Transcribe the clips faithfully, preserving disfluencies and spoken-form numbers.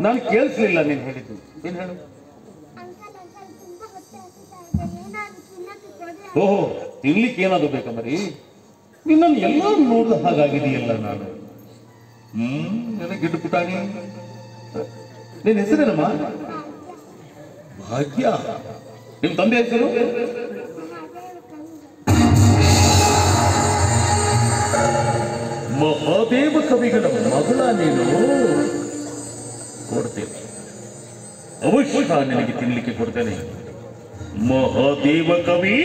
ನಾನು ಕೇಳಿಸ್ಲಿಲ್ಲ ನೀನು ಹೇಳಿದ್ದು. ಏನು ಹೇಳು? ಓಹೋ, ತಿನ್ಲಿಕ್ಕೆ ಏನಾದ್ರು ಬೇಕಾ ಮರಿ? ನಿನ್ನನ್ನು ಎಲ್ಲ ನೋಡಿದ ಹಾಗಾಗಿದೆಯಲ್ಲ ನಾನು. ಹ್ಮ್ ನನಗೆ ಗಿಡ್ಡು ಪುಟಾಣಿ. ನಿನ್ನ ಹೆಸರೇನಮ್ಮ? ಭಾಗ್ಯ. ನಿಮ್ ತಂದೆ ಹೆಸರು? ಮಹಾದೇವ ಕವಿಗಳ ಮಗಳ ನೀನು. ಕೊಡ್ತೇನೆ, ಅವಶ್ಯ ನಿನಗೆ ತಿನ್ಲಿಕ್ಕೆ ಕೊಡ್ತೇನೆ. ಮಹಾದೇವ ಕವಿ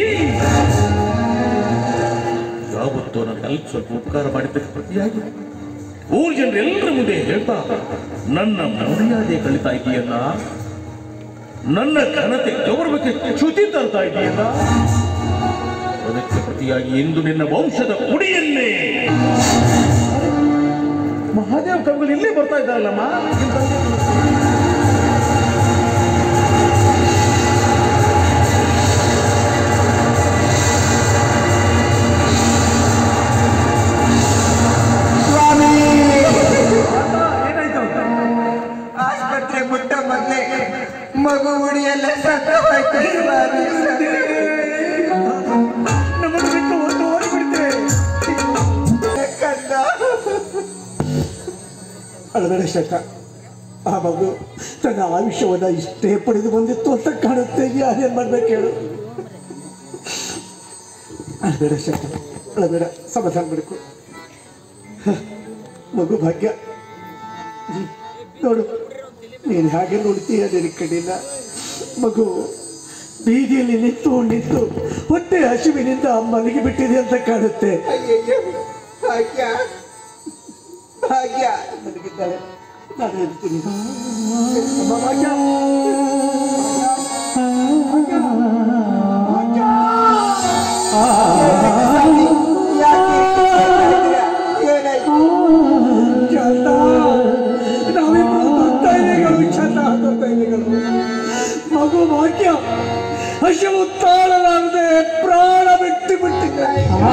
ಯಾವತ್ತೋ ನನಗೆ ಅಲ್ಪ ಸ್ವಲ್ಪ ಉಪಕಾರ ಮಾಡಿದ್ದಕ್ಕೆ ಪ್ರತಿಯಾಗಿ ಊರ್ ಜನರೆಲ್ಲರ ಮುಂದೆ ಹೇಳ್ತಾ ನನ್ನ ಮರ್ಯಾದೆ ಕಳಿತಾ ಇದೆಯಲ್ಲ, ನನ್ನ ಘನತೆ ಗೌರವಕ್ಕೆ ಚ್ಯುತಿ ತರ್ತಾ ಇದೆಯಲ್ಲ, ಅದಕ್ಕೆ ಪ್ರತಿಯಾಗಿ ಎಂದು ನಿನ್ನ ವಂಶದ ಕುಡಿಯನ್ನೇ ಮಹಾದೇವ ಕವಿಗಳು ಇಲ್ಲೇ ಬರ್ತಾ ಇದ್ದಾರಲ್ಲಮ್ಮ. ಆಸ್ಪತ್ರೆ ಮುಟ್ಟ ಮೊದಲೇ ಮಗು ಉಡಿಯಲ್ಲ ಸತ್ತ ಹೋಯ್ತು. ನಮ್ಮನ್ನು ಬಿಟ್ಟು ಒಂದು ಹೋಗ್ಬಿಡ್ತೇವೆ. ಅಳಬೇಡ ಶಕ, ಆ ಮಗು ತನ್ನ ಆಯುಷ್ಯವನ್ನ ಇಷ್ಟೇ ಪಡೆದು ಬಂದಿತ್ತು ಅಂತ ಕಾಣುತ್ತೆ. ಯಾರೇನ್ ಮಾಡ್ಬೇಕು ಹೇಳು? ಅಳಬೇಡ ಶಕ, ಅಳಬೇಡ, ಸಮಾಧಾನ ಮಾಡಬೇಕು. ಮಗು ಭಾಗ್ಯ, ನೋಡು ನೀನು ಹಾಗೆ ನೋಡ್ತೀಯ ನಿನ್ನ ಕಣ್ಣಿನ ಮಗು ಬೀದಿಯಲ್ಲಿ ನಿಂತು ನಿಂತು ಹೊಟ್ಟೆ ಹಸಿವಿನಿಂದ ಮಲಗಿ ಬಿಟ್ಟಿದೆ ಅಂತ ಕಾಣುತ್ತೆ. ಭಾಗ್ಯ ಭಾಗ್ಯ ಮಲಗಿದ್ದಾಳೆ, ನಾನು ಹೇಳ್ತೀನಿ. ಅಮ್ಮ ಭಾಗ್ಯ, ಮಗು ಭಾಗ್ಯ ಹಸಿವು ತಾಳಲಾರದೆ ಪ್ರಾಣ ಬಿಟ್ಟು ಬಿಟ್ಟಿದೆ.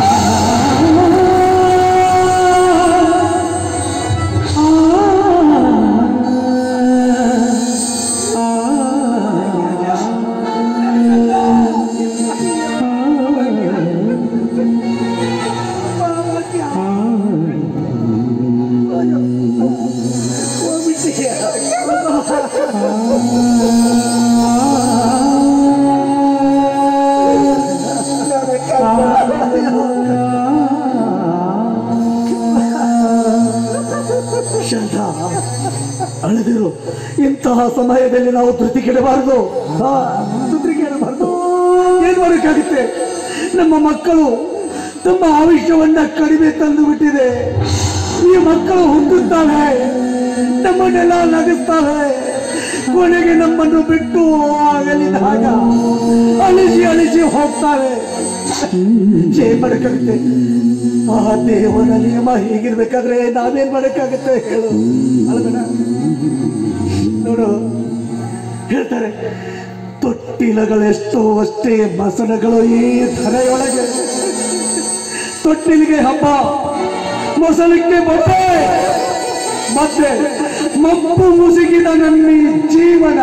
ಶಾಂತ, ಅಳದಿರು. ಇಂತಹ ಸಮಯದಲ್ಲಿ ನಾವು ಧೃತಿ ಕೆಡಬಾರದು, ಧೃತಿ ಕೆಡಬಾರದು. ಏನ್ ಮಾಡಬೇಕಾಗುತ್ತೆ? ನಮ್ಮ ಮಕ್ಕಳು ತಮ್ಮ ಆಯುಷ್ಯವನ್ನ ಕಡಿಮೆ ತಂದು ಬಿಟ್ಟಿದೆ. ಈ ಮಕ್ಕಳು ಹುಟ್ಟುತ್ತವೆ, ನಮ್ಮನ್ನೆಲ್ಲ ನಗಿಸ್ತವೆ, ಕೊನೆಗೆ ನಮ್ಮನ್ನು ಬಿಟ್ಟು ಆಗಲಿದಾಗ ಅಳಿಸಿ ಅಳಿಸಿ ಹೋಗ್ತಾರೆ. ಏನ್ ಮಾಡಕ್ಕಾಗುತ್ತೆ? ಆ ದೇವರ ನಿಯಮ ಹೀಗಿರ್ಬೇಕಾದ್ರೆ ನಾವೇನ್ ಮಾಡಕ್ಕಾಗುತ್ತೆ ಹೇಳು? ಅಲ್ಬೇಡ. ನೋಡು, ಹೇಳ್ತಾರೆ ತೊಟ್ಟಿಲಗಳೆಷ್ಟೋ ಅಷ್ಟೇ ಮಸಣಗಳು ಈ ಧರೆಯೊಳಗೆ. ತೊಟ್ಟಿಲಿಗೆ ಹಬ್ಬ, ಮೊಸಲಿಕ್ಕೆ ಬೊಬ್ಬೆ, ಮತ್ತೆ ಮಬ್ಬು ಮುಸುಗಿದ ನನ್ನ ಜೀವನ.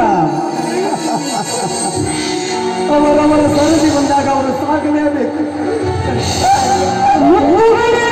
ಅವರವರ ಸರದಿ ಬಂದಾಗ ಅವರು ಸಾಗಲೇಬೇಕು.